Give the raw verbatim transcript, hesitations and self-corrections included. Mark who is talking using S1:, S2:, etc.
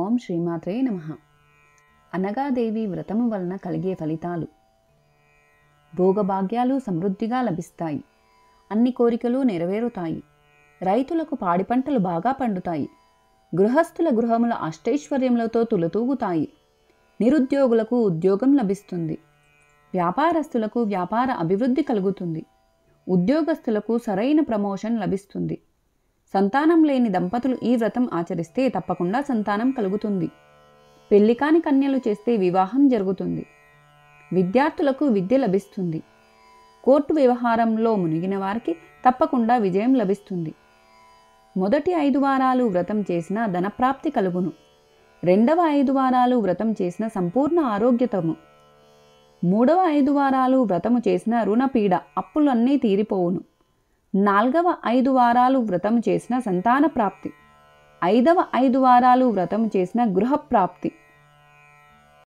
S1: ఓం శ్రీమాత్రే నమః. అనగాదేవి వ్రతము వలన కలిగే ఫలితాలు. భోగభాగ్యాలు సమృద్ధిగా లభిస్తాయి. అన్ని కోరికలు నెరవేరుతాయి. రైతులకు పాడి పంటలు బాగా పండుతాయి. గృహస్థుల గృహముల అష్టైశ్వర్యములతో తులతూగుతాయి. నిరుద్యోగులకు ఉద్యోగం లభిస్తుంది. వ్యాపారస్తులకు వ్యాపార అభివృద్ధి కలుగుతుంది. ఉద్యోగస్తులకు సరైన ప్రమోషన్ లభిస్తుంది. సంతానం లేని దంపతులు ఈ వ్రతం ఆచరిస్తే తప్పకుండా సంతానం కలుగుతుంది. పెళ్లికాని కన్యలు చేస్తే వివాహం జరుగుతుంది. విద్యార్థులకు విద్య లభిస్తుంది. కోర్టు వ్యవహారంలో మునిగిన వారికి తప్పకుండా విజయం లభిస్తుంది. మొదటి ఐదు వారాలు వ్రతం చేసిన ధనప్రాప్తి కలుగును. రెండవ ఐదు వారాలు వ్రతం చేసిన సంపూర్ణ ఆరోగ్యతము. మూడవ ఐదు వారాలు వ్రతము చేసిన రుణపీడ అప్పులన్నీ తీరిపోవును. నాలుగవ ఐదు వారాలు వ్రతం చేసిన సంతాన ప్రాప్తి. ఐదవ ఐదు వారాలు వ్రతం చేసిన గృహప్రాప్తి.